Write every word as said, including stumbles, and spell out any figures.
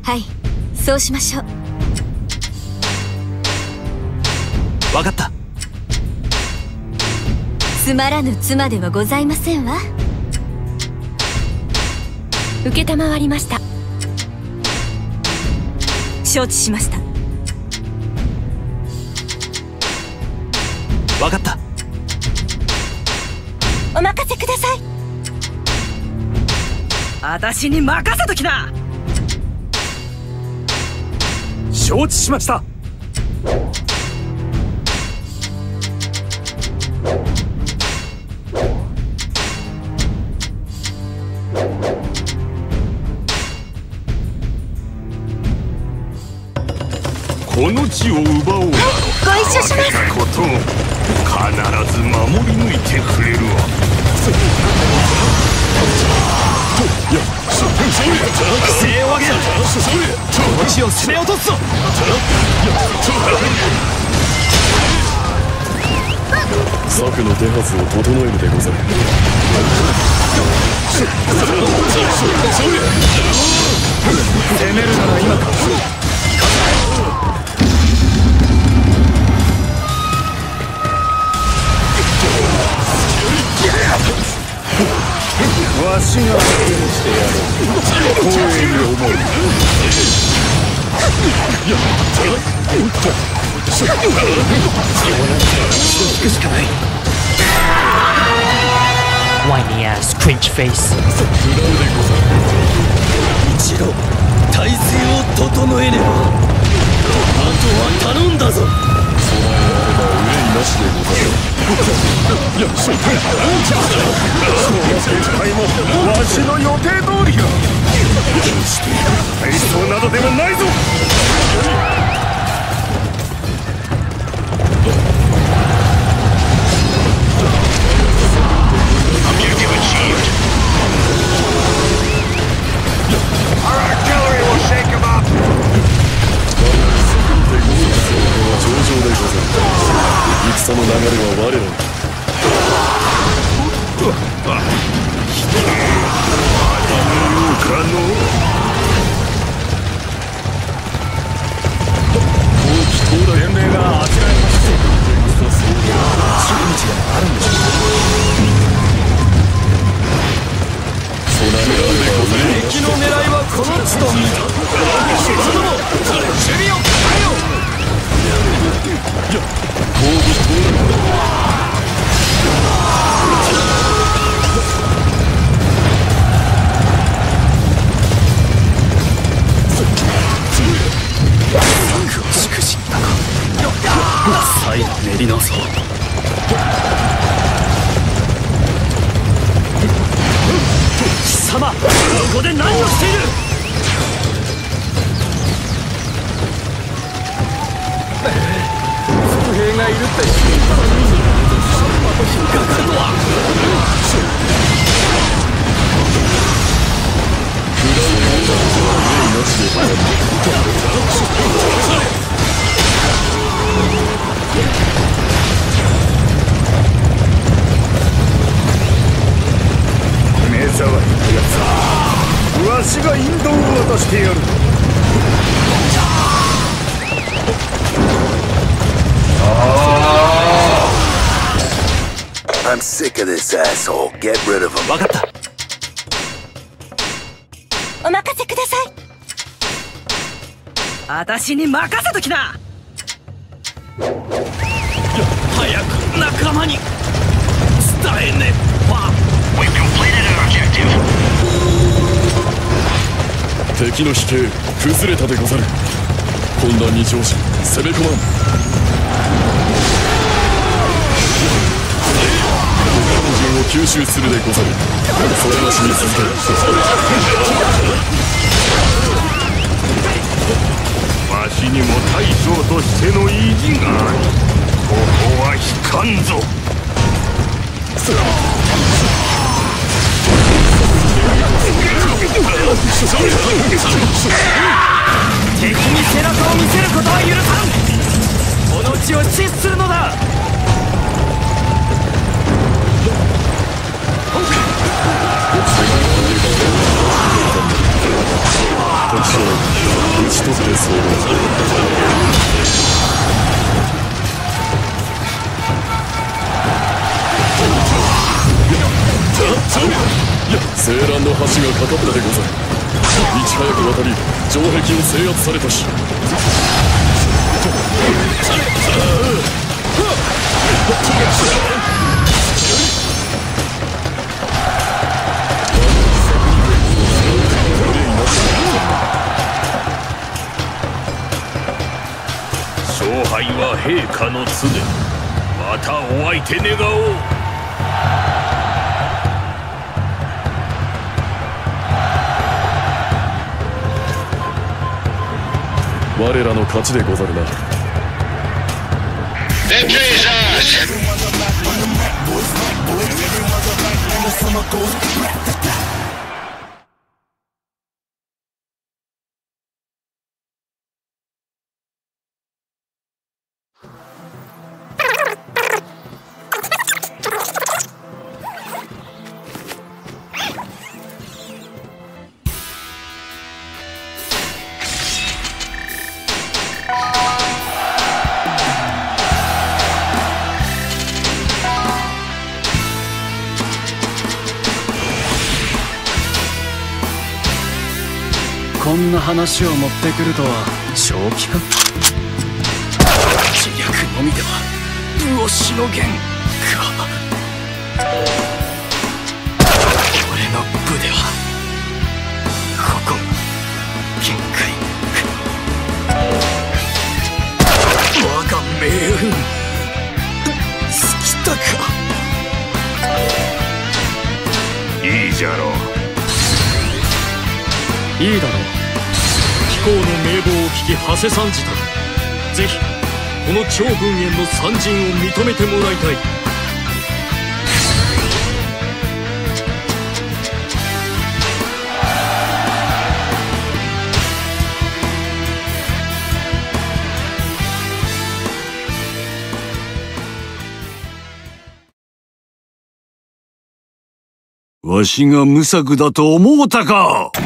はい、そうしましょう。 分かった。 つまらぬ妻ではございませんわ。承りました。承知しました。 分かった。 お任せください。 私に任せときな。 承知しました。 この地を奪おう。 ご一緒します。 ことを必ず守り抜いてくれるわ。 規制を上げる。この地を攻め落とすぞ。 策の手はずを整えるでござる。 攻めるなら今か。 わしが相手にしてやる。光栄に思う。 引くしかない。 Whiny ass cringe face。 一度体勢を整えねば、あとは頼んだぞ。 なしでござる。 いや、そうか。その展開もわしの予定通りや。決して体操などではないぞ。 戦の流れは我らに。 可能。 後期到来伝令があちらへ走っている。近道があるんでしょう。 備えられば敵の狙いはこの地と見た。それとも守備を変えよう。 後期到来。 再度練り直そう。貴様、ここで何をしている。 伏兵がいるって知っていたのに、また引っかかるとは。 目障りなやつ、わしが引導を渡してやる。 I'm sick of this asshole. Get rid of him. 分かった。 お任せください。 私に任せときな。 早く仲間に伝えねば。 敵の飛型崩れたでござる。混乱に乗し攻め込まん。陣を吸収するでござる。それなしに続ける。 わしにも大将としての意地がある。ここは引かんぞ。 敵に背中を見せることは許さん。この地を死するのだ。 敵将ち取って候。青蘭の橋がかかったでござる。いち早く渡り城壁を制圧されたし、 勝敗は陛下の常。またお相手願おう。 我らの勝ちでござるな。 こんな話を持ってくるとは正気か。自虐のみでは武をしのげんか。俺の部ではここ限界。我が命運尽きたか。 いいじゃろう。 いいだろう。貴公の名簿を聞き馳せ参じた。ぜひこの趙軍への参陣を認めてもらいたい。 わしが無策だと思うたか。